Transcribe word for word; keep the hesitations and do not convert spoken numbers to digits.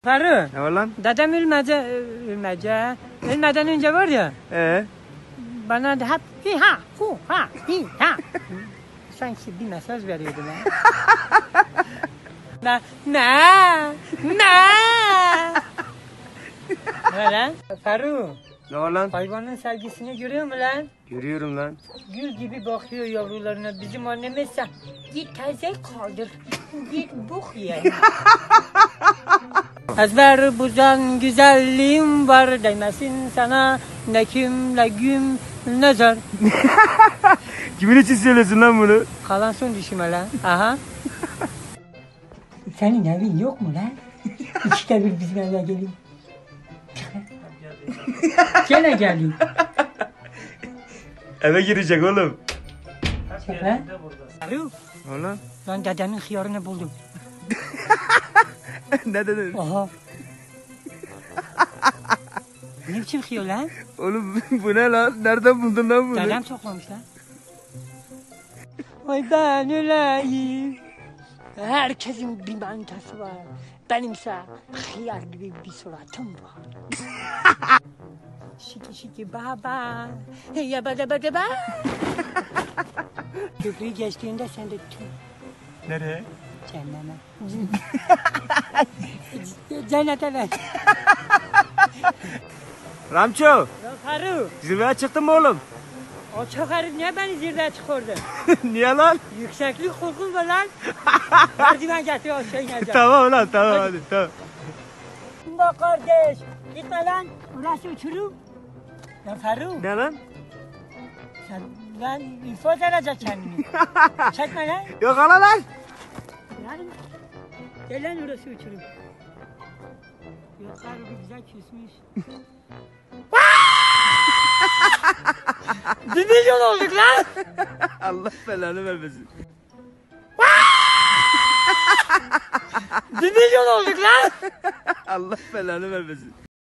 Faruk. Ne var lan? Dedem ölmece, ölmece, ölmeden önce var ya. Ee? Bana da hep hi ha, hu ha, hi ha. Sanki bir mesaj veriyordu lan. Ne? Ne? Ne? Ne lan? Faruk. Ne var lan? Hayvanın sevgisini görüyor musun lan? Görüyorum lan. Gül gibi bakıyor yavrularına. Bizim annemiz sen git taze kaldır. Git buk ye. Ezber buzan güzelliğim var değmesin sana ne kim ne güm ne zar. Kimin için söylüyorsun lan bunu? Kalan son düşüme lan. Aha. Senin evin yok mu lan? İkide bir bizim eve gelin. Gene gelin. Eve girecek oğlum. Çek lan. Faruk. Ne var lan? Lan dedemin hıyarını buldum. Ne dedin? Aha. Ne biçim hıyar lan? Oğlum bu ne lan? Nereden buldun lan bunu? Dedem toplamış lan. Ay ben öleyim. Herkesin bir mantası var. Benimse hıyar gibi bir suratım var. Şiki şiki baba. Ya bada bada ba. Köprüyü geçtiğinde sen de tüm Nereye? cehenneme. Cennete ver. Ramço, Ya Faruk. zirveye çıktın mı oğlum? O çok herif niye beni zirveye çıkardı? Niye lan? Yükseklik korkum var lan. Merdiven getir aşağı ineceğim. Tamam lan tamam hadi tamam. Bak kardeş. Gitme lan. Burası uçurum. Ya Faruk. Ne lan? Sen lan ifade edecek kendini. Çekme lan. Yok ala lan. Lan. Gel lan orası uçurum. Yok Faruk güzel küsmüş. Bir milyon olduk lan. Allah belanı vermesin. Bir milyon olduk lan. Allah belanı vermesin.